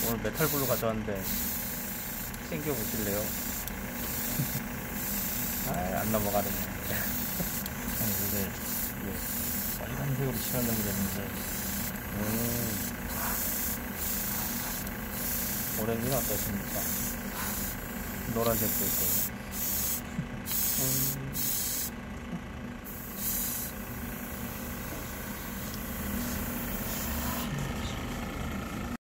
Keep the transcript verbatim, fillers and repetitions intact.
오늘 메탈블루 가져왔는데 챙겨보실래요? 아, 안 넘어가네. 아니 원래 이게 빨간색으로 칠하려고 그랬는데 음. 오렌지는 어떠십니까? 노란색도 있고. 음.